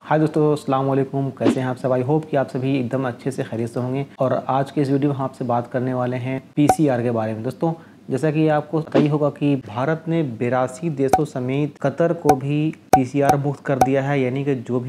हाय दोस्तों, अस्सलाम वालेकुम। कैसे हैं आप सब? आई होप कि आप सभी एकदम अच्छे से खैरियत से होंगे। और आज के इस वीडियो में हम आपसे बात करने वाले हैं पीसीआर के बारे में। दोस्तों, जैसा कि आपको पता ही होगा कि भारत ने 82 देशों समेत कतर को भी पीसीआर मुक्त कर दिया है। यानी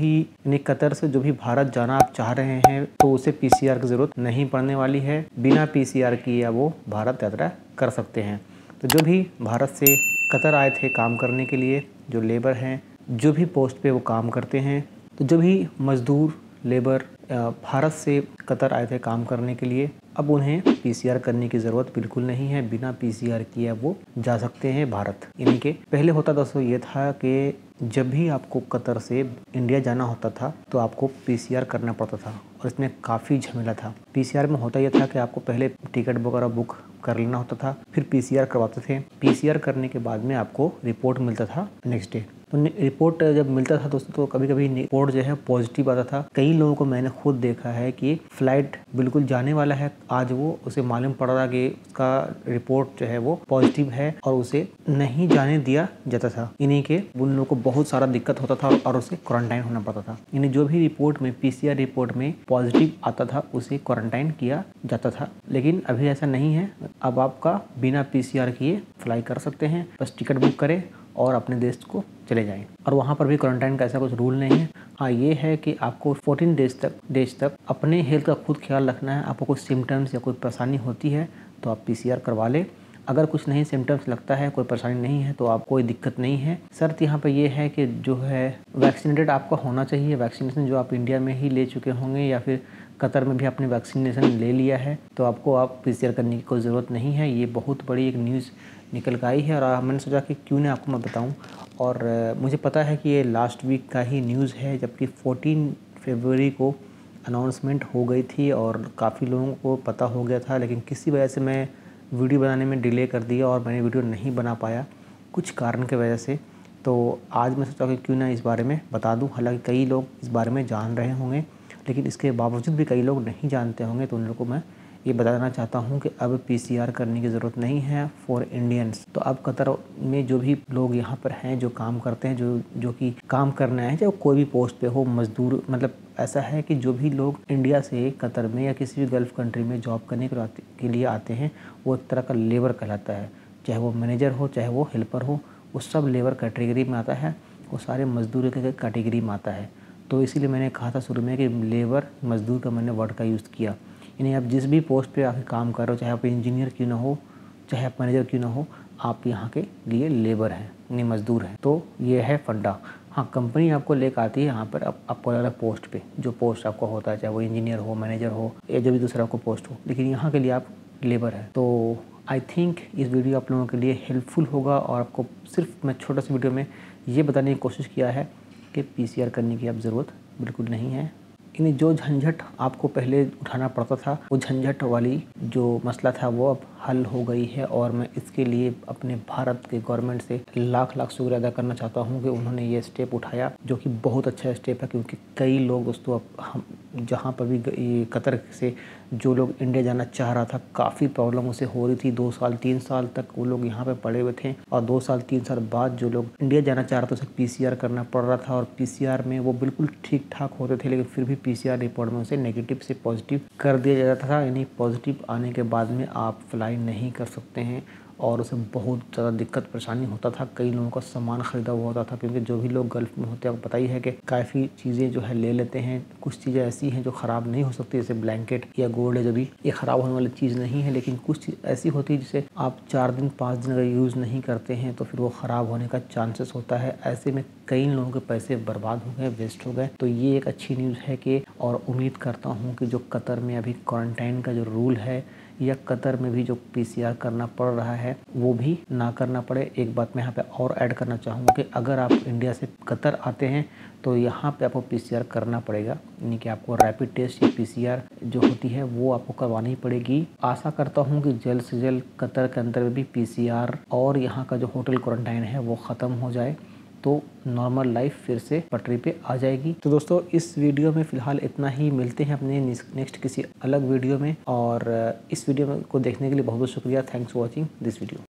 कि कतर से जो भी भारत जाना आप चाह रहे हैं तो उसे पीसीआर की ज़रूरत नहीं पड़ने वाली है। बिना पीसीआर किए वो भारत यात्रा कर सकते हैं। तो जो भी भारत से कतर आए थे काम करने के लिए, जो लेबर हैं, जो भी पोस्ट पे वो काम करते हैं, तो जो भी मज़दूर लेबर भारत से कतर आए थे काम करने के लिए, अब उन्हें पीसीआर करने की ज़रूरत बिल्कुल नहीं है। बिना पीसीआर किए वो जा सकते हैं भारत। यानी कि पहले होता दोस्तों ये था कि जब भी आपको कतर से इंडिया जाना होता था तो आपको पीसीआर करना पड़ता था और इसमें काफ़ी झमेला था। पीसीआर में होता यह था कि आपको पहले टिकट वगैरह बुक कर लेना होता था, फिर पीसीआर करवाते थे। पीसीआर करने के बाद में आपको रिपोर्ट मिलता था नेक्स्ट डे। तो रिपोर्ट जब मिलता था दोस्तों तो कभी कभी रिपोर्ट जो है पॉजिटिव आता था। कई लोगों को मैंने खुद देखा है कि फ्लाइट बिल्कुल जाने वाला है, आज वो उसे मालूम पड़ रहा कि उसका रिपोर्ट जो है वो पॉजिटिव है और उसे नहीं जाने दिया जाता था। इन्हीं के उन लोगों को बहुत सारा दिक्कत होता था और उसे क्वारंटाइन होना पड़ता था। यानी जो भी रिपोर्ट में पीसीआर रिपोर्ट में पॉजिटिव आता था उसे क्वारंटाइन किया जाता था। लेकिन अभी ऐसा नहीं है। अब आपका बिना पीसीआर किए फ्लाई कर सकते हैं। बस टिकट बुक करें और अपने देश को चले जाएं। और वहाँ पर भी क्वारंटाइन का ऐसा कुछ रूल नहीं है। हाँ, ये है कि आपको 14 डेज तक अपने हेल्थ का खुद ख्याल रखना है। आपको कुछ सिम्टम्स या कोई परेशानी होती है तो आप पीसीआर करवा लें। अगर कुछ नहीं सिम्टम्स लगता है, कोई परेशानी नहीं है तो आप कोई दिक्कत नहीं है। शर्त यहाँ पे ये है कि जो है वैक्सीनेटेड आपका होना चाहिए। वैक्सीनेशन जो आप इंडिया में ही ले चुके होंगे या फिर कतर में भी आपने वैक्सीनेशन ले लिया है तो आपको पीसीआर करने की कोई ज़रूरत नहीं है। ये बहुत बड़ी एक न्यूज़ निकल कर आई है और मैंने सोचा कि क्यों ना आपको मैं बताऊं। और मुझे पता है कि ये लास्ट वीक का ही न्यूज़ है, जबकि 14 फरवरी को अनाउंसमेंट हो गई थी और काफ़ी लोगों को पता हो गया था। लेकिन किसी वजह से मैं वीडियो बनाने में डिले कर दिया और मैंने वीडियो नहीं बना पाया कुछ कारण की वजह से। तो आज मैं सोचा कि क्यों ना इस बारे में बता दूं। हालांकि कई लोग इस बारे में जान रहे होंगे लेकिन इसके बावजूद भी कई लोग नहीं जानते होंगे, तो उन लोगों को मैं ये बताना चाहता हूँ कि अब पीसीआर करने की ज़रूरत नहीं है फॉर इंडियंस। तो अब कतर में जो भी लोग यहाँ पर हैं जो काम करते हैं, जो कि काम करना है, चाहे कोई भी पोस्ट पे हो, मजदूर, मतलब ऐसा है कि जो भी लोग इंडिया से कतर में या किसी भी गल्फ़ कंट्री में जॉब करने के लिए आते हैं वो एक तरह का लेबर कहलाता है। चाहे वो मैनेजर हो, चाहे वो हेल्पर हो, वो सब लेबर कैटेगरी में आता है। वो सारे मजदूर के कैटेगरी में आता है। तो इसीलिए मैंने कहा था शुरू में कि लेबर मजदूर का मैंने वर्ड का यूज़ किया। यानी आप जिस भी पोस्ट पे आके काम कर रहे हो, चाहे आप इंजीनियर क्यों ना हो, चाहे आप मैनेजर क्यों ना हो, आप यहाँ के लिए लेबर हैं, यानी मजदूर हैं। तो ये है फंडा। हाँ, कंपनी आपको लेकर आती है यहाँ पर आपको अलग पोस्ट पे, जो पोस्ट आपका होता है, चाहे वो इंजीनियर हो, मैनेजर हो या जो भी दूसरा आपको पोस्ट हो, लेकिन यहाँ के लिए आप लेबर है। तो आई थिंक इस वीडियो आप लोगों के लिए हेल्पफुल होगा और आपको सिर्फ मैं छोटा सा वीडियो में ये बताने की कोशिश किया है कि पीसीआर करने की अब ज़रूरत बिल्कुल नहीं है। यानी जो झंझट आपको पहले उठाना पड़ता था, वो झंझट वाली जो मसला था वो अब हल हो गई है। और मैं इसके लिए अपने भारत के गवर्नमेंट से लाख लाख शुक्रिया अदा करना चाहता हूँ कि उन्होंने ये स्टेप उठाया, जो कि बहुत अच्छा स्टेप है। क्योंकि कई लोग दोस्तों, अब हम जहाँ पर भी कतर से जो लोग इंडिया जाना चाह रहा था, काफ़ी प्रॉब्लम उसे हो रही थी। 2 साल 3 साल तक वो लोग यहाँ पे पड़े हुए थे और 2 साल 3 साल बाद जो लोग इंडिया जाना चाह रहे थे उसे पीसीआर करना पड़ रहा था। और पीसीआर में वो बिल्कुल ठीक ठाक होते थे, लेकिन फिर भी पीसीआर रिपोर्ट में उसे नेगेटिव से पॉजिटिव कर दिया जाता था। यानी पॉजिटिव आने के बाद में आप फ्लाई नहीं कर सकते हैं और उसे बहुत ज़्यादा दिक्कत परेशानी होता था। कई लोगों का सामान ख़रीदा हुआ होता था, क्योंकि जो भी लोग गल्फ़ में होते हैं आपको पता ही है कि काफ़ी चीज़ें जो है ले लेते हैं। कुछ चीज़ें ऐसी हैं जो ख़राब नहीं हो सकती, जैसे ब्लैंकेट या गोल्ड है, जो भी ये ख़राब होने वाली चीज़ नहीं है। लेकिन कुछ चीज़ ऐसी होती है जिसे आप 4 दिन 5 दिन अगर यूज़ नहीं करते हैं तो फिर वो ख़राब होने का चांसेस होता है। ऐसे में कई लोगों के पैसे बर्बाद हो गए, वेस्ट हो गए। तो ये एक अच्छी न्यूज़ है कि, और उम्मीद करता हूँ कि जो कतर में अभी क्वारंटाइन का जो रूल है या कतर में भी जो पीसीआर करना पड़ रहा है वो भी ना करना पड़े। एक बात मैं यहाँ पे और ऐड करना चाहूँगा कि अगर आप इंडिया से कतर आते हैं तो यहाँ पे आपको पीसीआर करना पड़ेगा। यानी कि आपको रैपिड टेस्ट या पीसीआर जो होती है वो आपको करवानी पड़ेगी। आशा करता हूँ कि जल्द से जल्द कतर के अंदर भी पीसीआर और यहाँ का जो होटल क्वारंटाइन है वो ख़त्म हो जाए, तो नॉर्मल लाइफ फिर से पटरी पे आ जाएगी। तो दोस्तों, इस वीडियो में फ़िलहाल इतना ही। मिलते हैं अपने नेक्स्ट किसी अलग वीडियो में। और इस वीडियो को देखने के लिए बहुत बहुत शुक्रिया। Thanks for watching this video.